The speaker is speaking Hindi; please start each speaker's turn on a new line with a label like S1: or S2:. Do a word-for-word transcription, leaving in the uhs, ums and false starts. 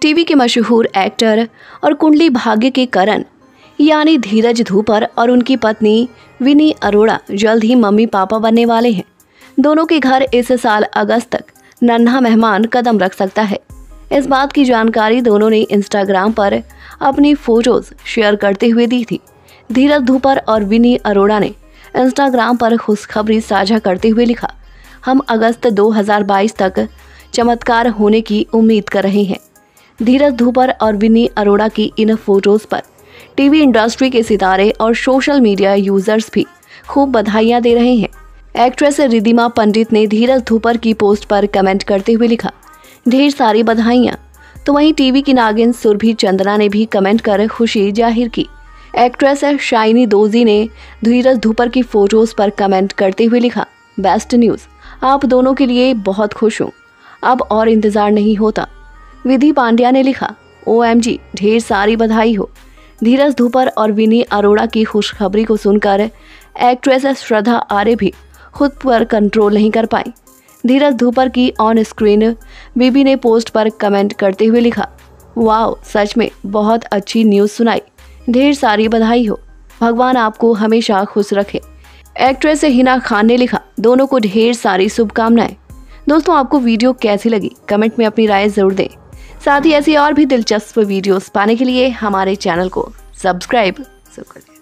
S1: टीवी के मशहूर एक्टर और कुंडली भाग्य के करण यानी धीरज धूपर और उनकी पत्नी विनी अरोड़ा जल्द ही मम्मी पापा बनने वाले हैं। दोनों के घर इस साल अगस्त तक नन्हा मेहमान कदम रख सकता है। इस बात की जानकारी दोनों ने इंस्टाग्राम पर अपनी फोटोज शेयर करते हुए दी थी। धीरज धूपर और विनी अरोड़ा ने इंस्टाग्राम पर खुशखबरी साझा करते हुए लिखा, हम अगस्त दो हज़ार बाईस तक चमत्कार होने की उम्मीद कर रहे हैं। धीरज धूपर और विनी अरोड़ा की इन फोटोज पर टीवी इंडस्ट्री के सितारे और सोशल मीडिया यूजर्स भी खूब बधाइयां दे रहे हैं। एक्ट्रेस रिद्धिमा पंडित ने धीरज धूपर की पोस्ट पर कमेंट करते हुए लिखा, ढेर सारी बधाइयां। तो वहीं टीवी की नागिन सुरभि चंद्रा ने भी कमेंट कर खुशी जाहिर की। एक्ट्रेस शाइनी दोजी ने धीरज धूपर की फोटोज पर कमेंट करते हुए लिखा, बेस्ट न्यूज़, आप दोनों के लिए बहुत खुश हूँ, अब और इंतजार नहीं होता। विधि पांड्या ने लिखा, ओ एम जी, ढेर सारी बधाई हो। धीरज धूपर और विनी अरोड़ा की खुशखबरी को सुनकर एक्ट्रेस श्रद्धा आर्य भी खुद पर कंट्रोल नहीं कर पाई। धीरज धूपर की ऑन स्क्रीन बीबी ने पोस्ट पर कमेंट करते हुए लिखा, वाओ, सच में बहुत अच्छी न्यूज़ सुनाई, ढेर सारी बधाई हो, भगवान आपको हमेशा खुश रखे। एक्ट्रेस हिना खान ने लिखा, दोनों को ढेर सारी शुभकामनाएं। दोस्तों, आपको वीडियो कैसी लगी कमेंट में अपनी राय जरूर दें। साथ ही ऐसी और भी दिलचस्प वीडियोस पाने के लिए हमारे चैनल को सब्सक्राइब जरूर करें।